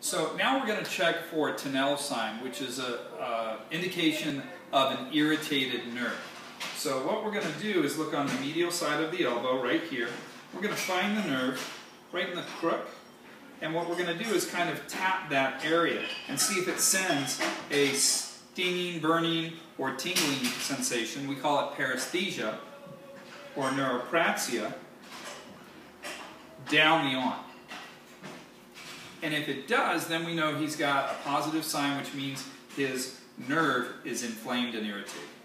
So now we're going to check for a Tinel sign, which is an indication of an irritated nerve. So what we're going to do is look on the medial side of the elbow right here. We're going to find the nerve right in the crook, and what we're going to do is kind of tap that area and see if it sends a stinging, burning, or tingling sensation. We call it paresthesia or neuropraxia down the arm. And if it does, then we know he's got a positive sign, which means his nerve is inflamed and irritated.